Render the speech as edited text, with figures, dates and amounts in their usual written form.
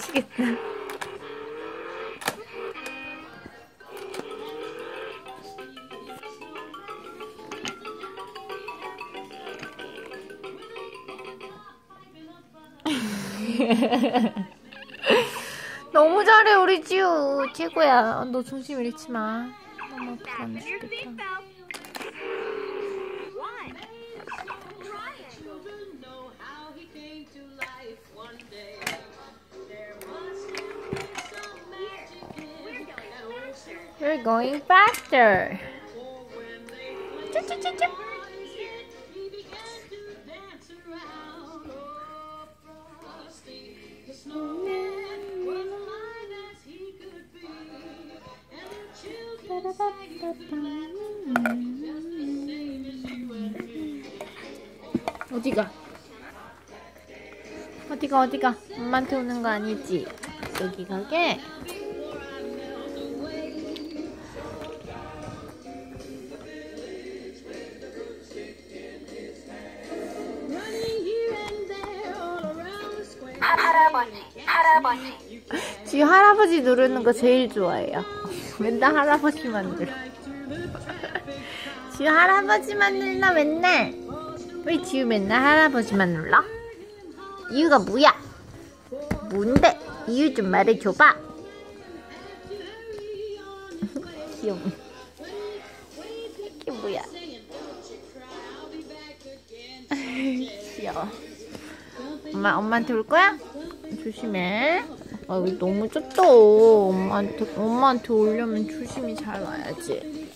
미치겠다. 너무 잘해 우리 지우 최고야. 너 중심 잃지 마. 너무 아프다 안 죽겠다. You're going faster. 쭈쭈쭈쭈. 어디가? 어디가? 엄마한테 오는 거 아니지? 여기 가게? 할아버지. 지금 할아버지 누르는 거 제일 좋아해요. 맨날 할아버지만 눌러. 지우 할아버지만 눌러 맨날. 왜 지우 맨날 할아버지만 눌러? 이유가 뭐야? 뭔데? 이유 좀 말해줘봐. 귀여워. 이게 뭐야? 귀여워. 엄마한테 올 거야? 조심해. 아, 여기 너무 좁다. 엄마한테 오려면 조심히 잘 와야지.